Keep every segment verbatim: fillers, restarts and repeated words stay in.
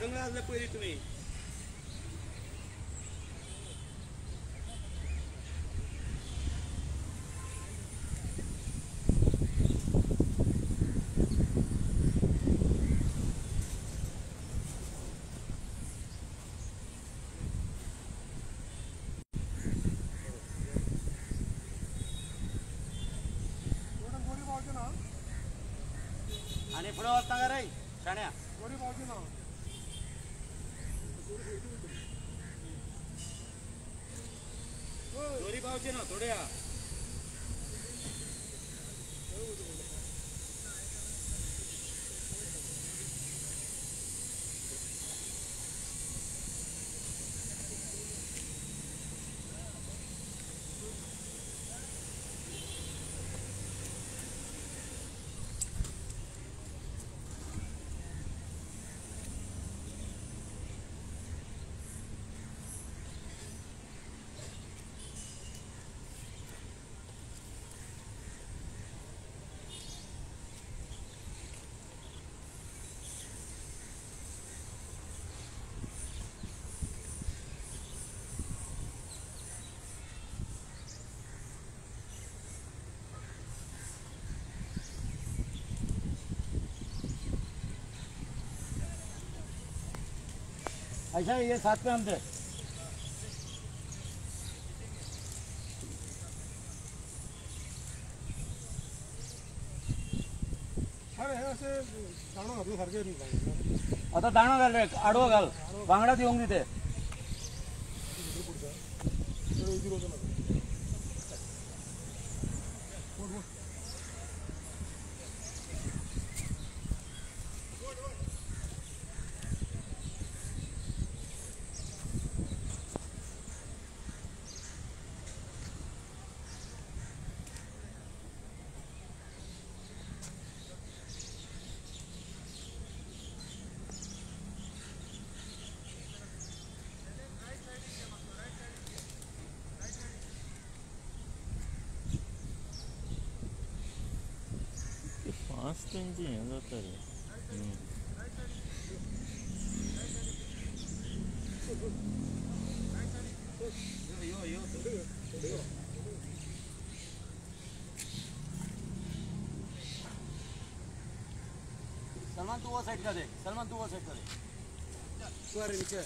हाडूंक लागले पयलीं तुमी आणि पुढे वाचता का रे शाण्या गोरी पावची ना गोरी पावची ना थोडे या अच्छा ये साथ में हम दे अरे ऐसे दाणो घालू सारखे नाही आता दाणो घाल रे आडवा घाल बांगड्यात येऊन तिथे फास्ट इंजिन है जाता है यो यो सलमान तू वो साइड का दे सलमान तू वो साइड का दे तू अरे नीचे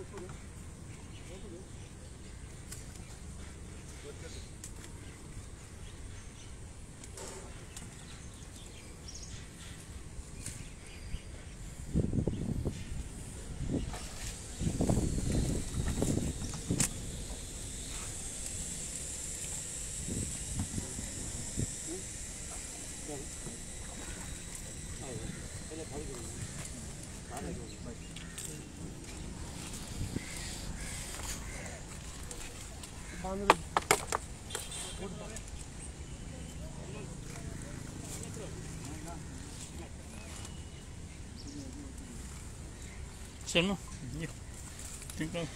शर्मा ये ठीक है.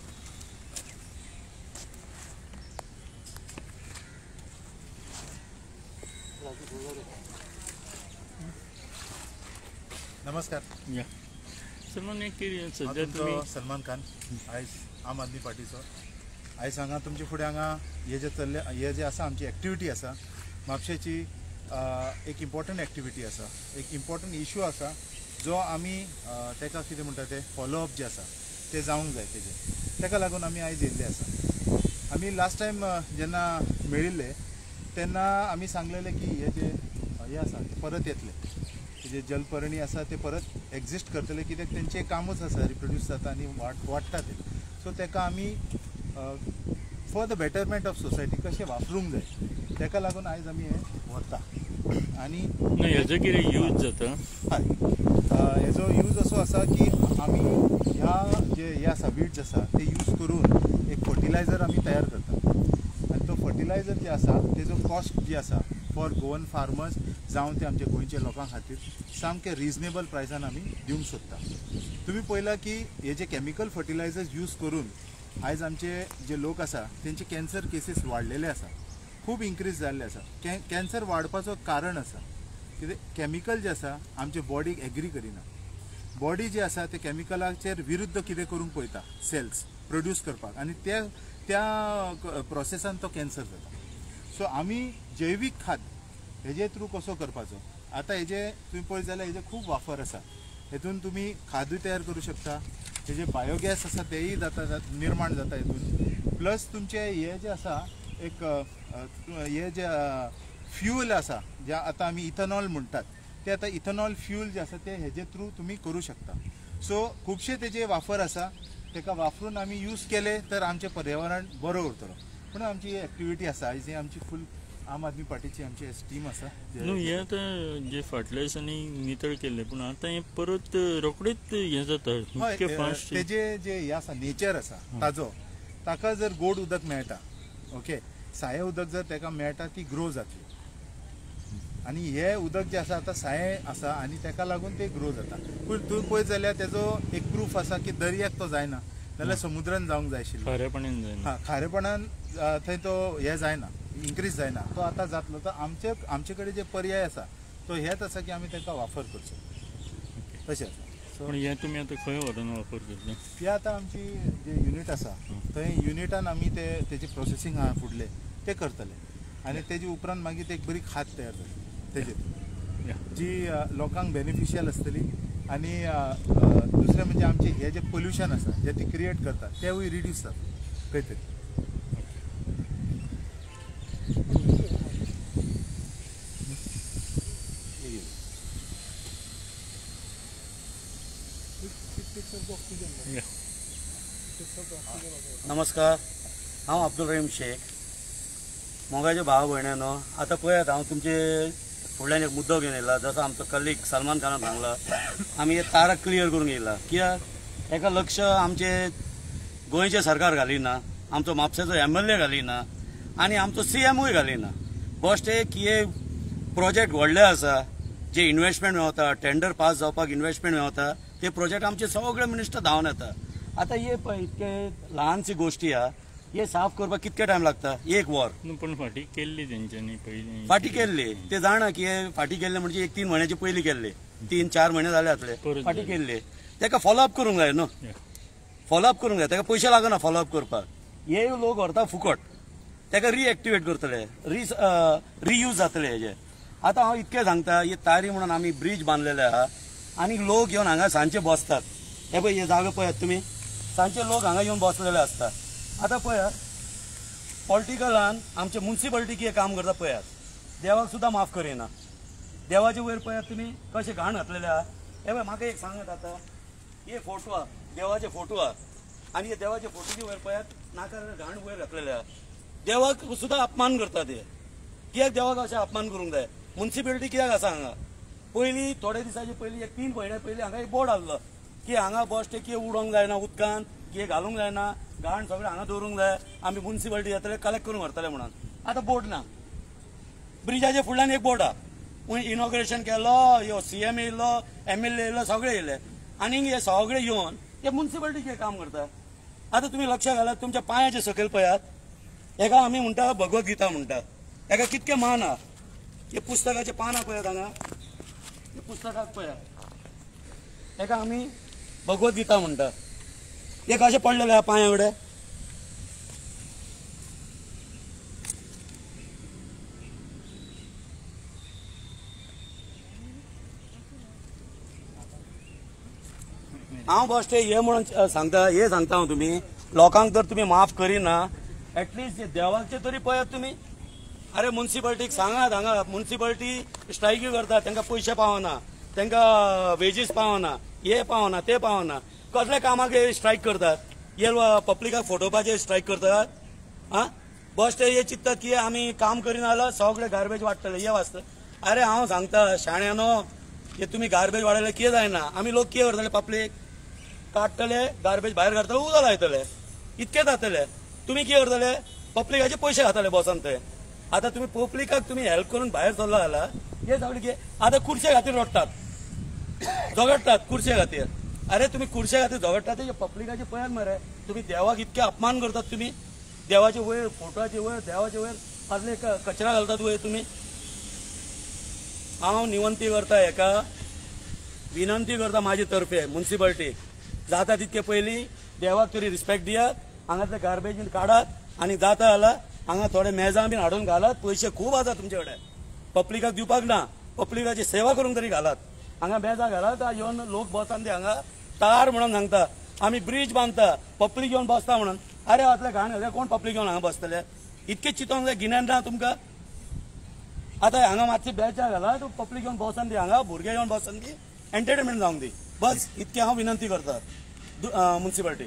नमस्कार. या सलमान एक कितें हांव सध्या तुमचो तुमी सलमान खान आयज आम आदमी पार्टीचो. आयज हांगा तुमचे फुडें हांगा हे जे चल्ले हे जे आसा आमची एक्टिविटी आसा म्हापशेची एक इम्पॉर्टंट एक्टिविटी आसा, एक इम्पॉर्टंट इशू आसा जो आमी तेका कितें म्हणटा ते फॉलोअप जे आसा ते जावंक जाय तेजे तेका लागून आमी आयज येयल्ले आसा. आमी लास्ट टायम जेन्ना मेळिल्ले तेन्ना आमी सांगलेले की हे जे हे आसा ते परत येतले, जे जलपर्णी आसा ते परत एक्झिस्ट करतले कित्याक तेंचें कामूच आसा रिप्रोड्यूस जाता आनी वाड वाडटा ते. सो तेका आमी for the betterment of society कशें वापरूंक जाय तेका लागून आयज आमी हें व्हरता. आनी हेजो कितें यूज जाता? हय, हेजो यूज असो आसा की आमी ह्या जे हे आसा वीड्स आसा ते यूज करून एक फर्टिलायझर आमी तयार करता. आनी तो फर्टिलायझर जे आसा तेजो कॉस्ट जी आसा फॉर गोवन फार्मर्स जावं ते आमच्या गोंयच्या लोकां खातीर सामकें रिजनेबल प्रायसान आमी दिवंक सोदता. तुमी पळयलां की हे जे कॅमिकल फर्टिलायझर्स यूज करून आयज आमचे जे लोक आसा तेंचे कॅन्सर केसीस वाडलेले आसा, खूब इन्क्रीज जाल्ले आसा. कॅ कॅन्सर वाडपाचो कारण आसा कितें कॅमिकल जे आसा आमचे बॉडीक एग्री करिना. बॉडी जी आसा ते कॅमिकलाचेर विरुद्ध कितें करूंक पळयता सेल्स प्रोड्यूस करपाक आनी त्या त्या प्रोसेसान तो कॅन्सर जाता. सो आमी जैवीक खाद हेजे थ्रू कसो करपाचो. आतां हेजे तुमी पळयत जाल्यार हेजे खूब वापर आसा. हेतून तुमी खादूय तयार करूं शकता, हेजे बायोगॅस आसा तेयी जाता निर्माण जाता हेतून. प्लस तुमचे हे जे आसा एक हे जे फ्यूल आसा जे आतां आमी इथनॉल म्हणटात ते आतां इथनॉल फ्यूल जे आसा ते हेजे थ्रू तुमी करूं शकता. सो खुबशे तेजे वापर आसा, तेका वापरून आमी यूज केले तर आमचें पर्यावरण बरो उरतलो. पूण आमची ही एक्टिविटी आसा आयज ही आमची फूल आम आदमी पार्टीची आमची टीम आसा. न्हू हे आतां जे फाटल्या दिसांनी नितळ केल्ले पूण आतां हे परत रोखडेच हे जाता इतके फास्ट. तेजे जे हे आसा नेचर आसा ताजो ताका जर गोड उदक मेळटा, ओके, साये उदक जर तेका मेळटा ती ग्रो जातली. आनी हे उदक जे आसा आतां साये आसा आनी तेका लागून ते ग्रो जाता. पूण तुमी पळयत जाल्यार तेजो एक प्रूफ आसा की दर्याक तो जायना जाल्यार समुद्रान जावंक जाय आशिल्लो. खारेपणान जायना. हा, खारेपणान थंय तो हे जायना, इन्क्रीज जायना. तो आतां जातलो. तर आमचे आमचे कडेन जे पर्याय आसा तो हेच आसा की आमी तेका वापर करचो. तशें आसा. पूण हे तुमी आतां खंय व्हरून वापर करतले? ती आतां आमची जे युनिट आसा थंय युनिटान आमी ते तेजे प्रोसेसींग आहा फुडले ते करतले आनी तेजे उपरांत मागीर एक बरी खाद तयार जातली तेजेर जी लोकांक बेनिफिशियल आसतली. आनी दुसरें म्हणजे आमचे हे जे पोल्युशन आसा जे ती क्रिएट करता तेवूय रिड्यूस जाता खंय तरी. नमस्कार, हांव अब्दुल रहीम शेख. मोगाचे भाव भयणानो, आतां पळयात हांव तुमचे फुडल्यान एक मुद्दो घेवन येयला. जसो आमचो कलीग सलमान खानान सांगला आमी हे तारक क्लियर करूंक येयला. कित्याक हेका लक्ष आमचे गोंयचे सरकार घालिना, आमचो म्हापशेचो एम एल ए घालिना आनी आमचो सी एमूय घालिना. बश्टे की हे प्रोजेक्ट व्हडले आसा जे इन्व्हेस्टमेंट मेळता, टेंडर पास जावपाक इन्व्हेस्टमेंट मेळता, ते प्रोजेक्ट आमचे सगळे मिनिस्टर धांवन येता. आतां हे पळय इतके ल्हानशी गोश्टी आहा, हे साफ करपाक कितके टायम लागता? एक वर. पूण फाटी केल्ली तेंच्यांनी पयलीं. फाटी केल्ली ते जाणा की हे फाटी केल्ले म्हणजे एक तीन म्हयन्याचे पयलीं केल्ले, तीन चार म्हयने जाले जातले फाटी केल्ले. तेका फॉलोअप करूंक जाय न्हू, फॉलोअप करूंक जाय. तेका पयशे लागना फॉलोअप करपाक. हे लोक व्हरता फुकट, तेका रिएक्टिवेट करतले, रि रियूज जातले हेजे. आतां हांव इतकें सांगता, हे तारी म्हणून आमी ब्रीज बांदलेले आहा आनी लोक येवन हांगा सांजचे बसतात. हे पळय हे जागो पळयात तुमी, सांजचे लोक हांगा येवन बसलेले असता. आतां पळयात पॉलिटिकलान आमचे म्युन्सिपालिटी कितें काम करता पळयात. देवाक सुद्दां माफ करिना. देवाचे वयर पळयात तुमी कशें घाण घातलेले आहा. हे पळय म्हाका एक सांगात आतां हे फोटो आहा देवाचे फोटो आहा आनी हे देवाचे फोटोचे वयर पळयात नाका घाण वयर घातलेले आहा. देवाक सुद्दां अपमान करता ते. कित्याक देवाक अशें अपमान करूंक जाय. म्युन्सिपालिटी कित्याक आसा हांगा. पयलीं थोडे दिसाचे पयलीं एक तीन म्हयने पयलीं हांगा एक बोर्ड आसलो की हांगा बस ते कितें उडोवंक जायना उदकान कितें घालूंक जायना घाण सगळें हांगा दवरूंक जाय आमी म्युन्सिपालिटी येतले कलेक्ट करून व्हरतले म्हणून. आतां बोर्ड ना. ब्रिजाचे फुडल्यान एक बोर्ड आहा. इनॉग्रेशन केलो ह्यो सीएम येयलो एमएलए येयलो सगळे येयले आनी हे सगळे येवन हे म्युन्सिपालिटी कितें काम करता. आतां तुमी लक्ष घालात तुमच्या पांयाचे सकयल पळयात. हेका आमी म्हणटा भगवद्गीता म्हणटा. हेका कितकें मान आहा. हे पुस्तकाचे पानां पळयात हांगा हे पुस्तकाक पळयात. हेका आमी भगवद्गीता म्हणटा. हे कशें पडलेले आहा पांया कडेन. हांव बश्टे हे म्हणून सांगता हे सांगता हांव तुमी लोकांक तर तुमी माफ करिना एटलिस्ट देवाचे तरी पळयात तुमी. अरे म्युन्सिपालिटीक सांगात हांगा म्युन्सिपालिटी स्ट्रायकी करता तांकां पयशे पावना तांकां वेजीस पावना हे पावना ते पावना कसले कामाक स्ट्रायक करतात. हे पब्लिकाक फटोवपाचे स्ट्रायक करतात. आं बश्टे हे चिंततात की आमी काम करिना जाल्यार सगळे गार्बेज वाडटले हे वाचता. अरे हांव सांगता शाण्यांनो हे तुमी गार्बेज वाडयले कितें जायना. आमी लोक कितें करतले पब्लीक काडटले गार्बेज भायर काडटले उदक लायतले इतकें जातले. तुमी कितें करतले पब्लिकाचे पयशे घातले बसान ते. आतां तुमी पब्लिकाक तुमी हेल्प करून भायर सरलो जाल्यार हे सगळे कितें आतां खुर्चे खातीर रडटात झगडटात खुर्चे खातीर. अरे तुमी खुर्चे खातीर झगडटात ते पब्लिकाचे पळयात मरे. तुमी देवाक इतके अपमान करतात. तुमी देवाचे वयर फोटोचे वयर देवाचे वयर असले कचरा घालतात वयर तुमी. हांव निवंती करता हेका विनंती करता म्हाजे तर्फे म्युन्सिपालिटी जाता तितके पयलीं देवाक तरी रिस्पेक्ट दियात. हांगातले गार्बेज बीन काडात आनी जाता जाल्यार हांगा थोडे मेजां बीन हाडून घालात. पयशे खूब आसा तुमचे कडेन पब्लिकाक दिवपाक ना. पब्लिकाची सेवा करूंक तरी घालात. हांगा मेजां घालात येवन लोक बसान ते हांगा तार म्हणून सांगता आमी ब्रीज बांदता पब्लीक येवन बसता म्हणून. अरे आतले घाण घातले कोण पब्लीक येवन हांगा बसतले. इतके चिंतोंक जाय गिन्यान ना तुमकां. आतां हांगा मातशी बेंचां घालात पब्लीक येवन बसन दी हांगा भुरगे येवन बसन दी एंटरटेनमेंट जावंक दी बस इतके हांव विनंती करता म्युन्सिपालिटी.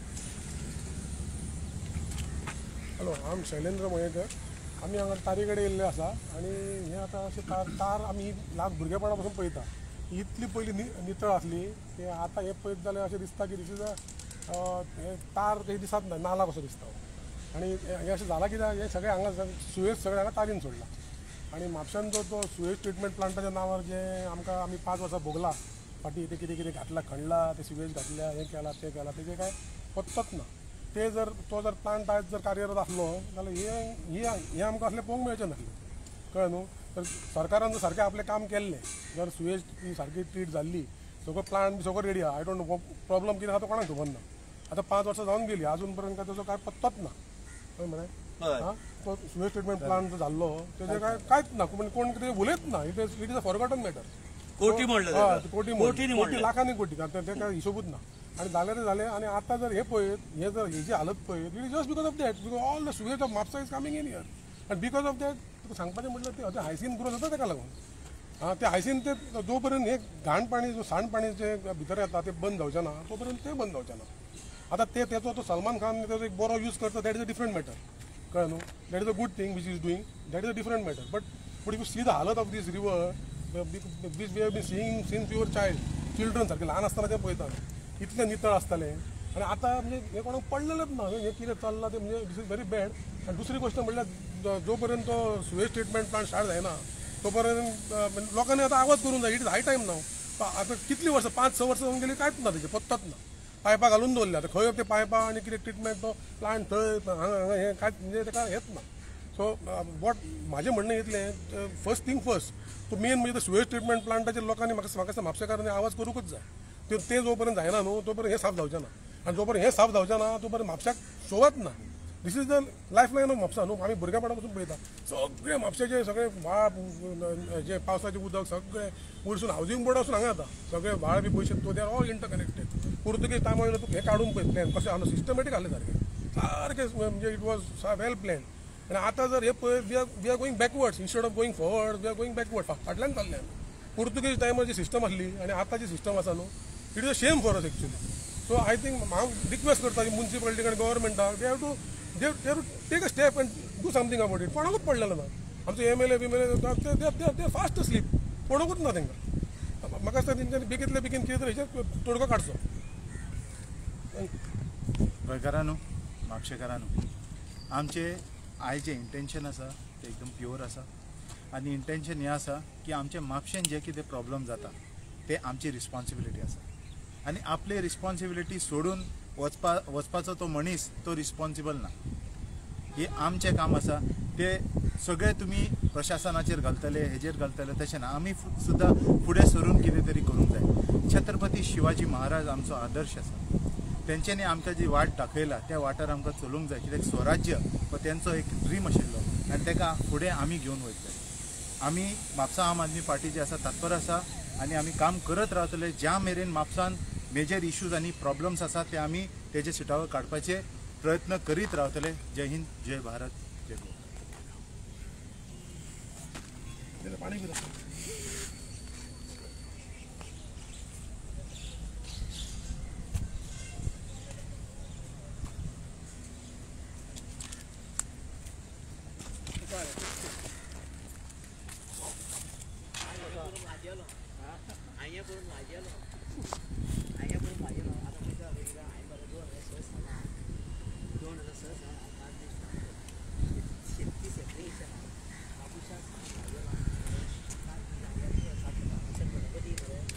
हॅलो हांव शैलेंद्र मयेकर. आमी हांगा तारी कडेन येयल्ले आसा आनी हे आतां अशें तार तार आमी ल्हान भुरगेपणा पासून पळयता. इतली पयलीं नि नितळ आसली की आतां हे पळयत जाल्यार अशें दिसता की दीस इज हे तार काही दिसत ना नाला कसो दिसता. आनी हे अशें जाला कित्याक हे सगळे हांगा सुयेज सगळे हांगा तारीन सोडला. आनी म्हापशान जो तो सुयेज ट्रिटमेंट प्लांटाच्या नांवार जे आमकां आमी पांच वर्सां भोगला फाटीं ते कितें कितें घातला खणला ते सुयेज घातल्या हें केलां तें केलां तेजें कांय पत्तोच ना. ते जर तो जर प्लांट आयज जर कार्यरत आसलो जाल्यार हे हे हें आमकां असलें पळोवंक मेळचें नासलें. कळ्ळें न्हू. तर सरकारान जर सारकें आपलें काम केल्लें जर सुयेज ती सारकी ट्रीट जाल्ली सगळो प्लांट बी सगळो रेडी आहा. आय डोंट नो प्रॉब्लम कितें आहा तो कोणाक खबर ना. आतां पांच वर्सां जावन गेली अजून पर्यंत ताजो कांय पत्तोच ना. कळ्ळें मरे. हां तो सुयेज ट्रिटमेंट प्लांट जो जाल्लो तेजें काय कांयच ना. म्हणजे कोण कितें उलयत ना. It is it is a forgotten matter. कोटी म्हणले कोटी कोटी लाखांनी कोटी ते काय हिशोबूच ना. आणि झाले ते झाले. आणि आता जर हे पळयत हे जर ही जी हालत पळयत it is just because of that because all the sewage of Mapusa is coming in here and because of that तुका सांगपाचें म्हटल्यार ते हायसीन ग्रो जाता ताका लागून. हां ते हायसीन ते जो पर्यंत हे घाण पाणी जो सांडपाणी जे भितर येता ते बंद जावचें ना तो पर्यंत ते बंद जावचें ना. आता ते तेचो तो सलमान खान तेजो एक बरो यूज करता that is a different matter. कळ्ळें न्हू. That is a good thing which is doing that is a different matter. But but you see the हालत of this river this we have been seeing since your child children सारकें ल्हान आसतना तें पळयतात इतलें नितळ आसतालें. आनी आतां म्हणजे हे कोणाक पडलेलेच ना. हें कितें चल्लां तें म्हणजे दीस इज व्हेरी बॅड. आनी दुसरी गोश्ट म्हणल्यार जो पर्यंत तो सुवेज ट्रिटमेंट प्लांट स्टार्ट जायना तो पर्यंत लोकांनी आतां आवाज करूंक जाय. It is high time now. आतां कितलीं वर्सां पांच स वर्सां जावन गेली कांयच ना तेजें पत्तोच ना. पायपां घालून दवरल्या आतां खंय ते पायपां आनी कितें ट्रिटमेंट तो प्लांट थंय हांगा हांगा हें कांयच म्हणजे ताका हेंच ना. सो वॉट म्हाजें म्हणणें इतलें फर्स्ट थिंग फर्स्ट तो मेन म्हणजे सुवेज ट्रिटमेंट प्लांटाचेर लोकांनी म्हाका म्हाका म्हापशेकारांनी आवाज करूंकच जाय. ते ते जो पर्यंत जायना न्हू तो पर्यंत हें साफ जावचें ना. आनी जो पर्यंत हें साफ जावचें ना तो पर्यंत म्हापशाक शोवच ना. This is the life line of Mapusa न्हू. आमी भुरगेपणा पासून पळयता सगळे म्हापशेचे सगळे व्हाळ जे पावसाचें उदक सगळें वयरसून हावजींग बोर्ड वचून हांगा येता सगळे व्हाळ बी पयशे तो they are all interconnected. Portuguese टायमा वयलो तुका हे काडून पळय प्लॅन कशें हांव सिस्टमॅटीक आहले सारकें सारकें म्हणजे इट वॉज वेल प्लॅन आनी आतां जर हे पळय we are we are going backwards instead of going forward we are going backward फाटल्यान चालले आमी पुर्तुगेज टायमार जी सिस्टम आसली आनी आतां जी सिस्टम आसा न्हू it is a shame for us actually so I think हांव रिक्वेस्ट करता की म्युन्सिपालिटीक आनी गव्हर्मेंटाक they have to they they to take a step and do something about it कोणाकूच पडलेलो ना आमचो M L A B L A ते फास्ट स्लीप कोणाकूच ना तांकां म्हाका दिसता तेंच्यांनी बेगीतले बेगीन कितें तरी हेचेर तोडगो काडचो गोंयकारांनो म्हापशेकारांनो आमचे आयज जे इंटेंशन आसा ते एकदम प्युअर आसा आनी इंटेंशन हें आसा की आमचे म्हापशेन जे कितें प्रॉब्लम जाता ते आमची रिस्पॉन्सिबिलिटी आसा आनी आपली रिस्पॉन्सिबिलिटी सोडून वचपा वचपाचो तो मनीस तो रिस्पॉन्सिबल ना हे आमचें काम आसा ते सगळे तुमी प्रशासनाचेर घालतले हेजेर घालतले तशें ना आमी सुद्दां फुडें सरून कितें तरी करूंक जाय छत्रपती शिवाजी महाराज आमचो आदर्श आसा तेंच्यांनी आमकां जी वाट दाखयला त्या वाटार आमकां चलूंक जाय कित्याक स्वराज्य हो तेंचो एक ड्रीम आशिल्लो आनी ताका फुडें आमी घेवन वयतले आमी म्हापसा आम आदमी पार्टी जी आसा तातपर आसा आनी आमी काम करत रावतले ज्या मेरेन म्हापसान मेजर इश्यूज आनी प्रॉब्लम्स आसा ते आमी तेजे सिटावर काडपाचे प्रयत्न करीत रावतले जय हिंद जय भारत जय गोवा पाणी पिलो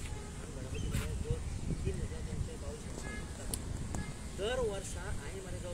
दर वर्सा हांवें मरे